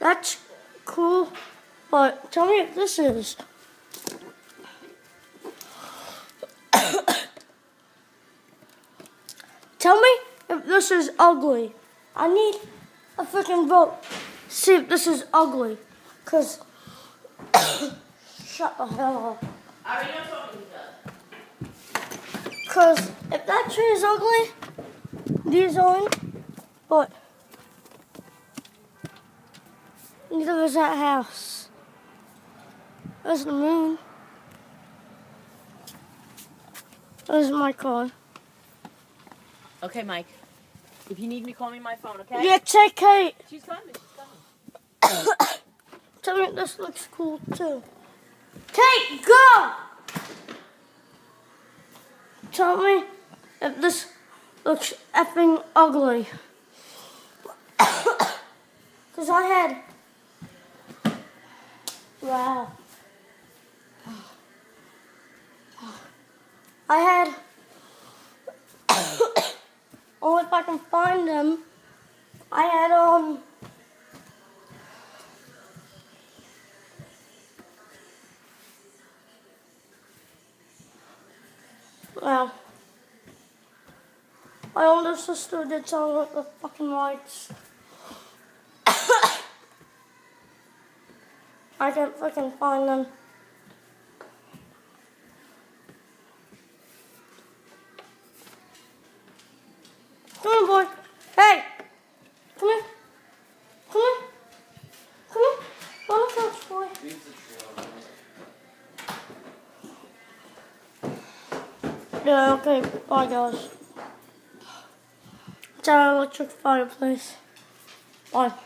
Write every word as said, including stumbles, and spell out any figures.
That's cool, but tell me if this is. Tell me if this is ugly. I need a freaking vote. See if this is ugly. Cause shut the hell up. I already know what he does. Cause if that tree is ugly, these aren't. But neither is that house. There's the moon. There's my car. Okay, Mike. If you need me, call me my phone, okay? Yeah, take Kate. She's coming. She's coming. Tell me if this looks cool too. Kate, go! Tell me if this looks effing ugly. Cause I had, wow. I had, oh, if I can find them, I had, um, well, my older sister did something with the fucking lights. I can't fucking find them. Come on, boy. Hey! Come here. Come here. Come here. Go on the couch, boy. Yeah, okay. Bye, guys. It's our electric fireplace. Bye.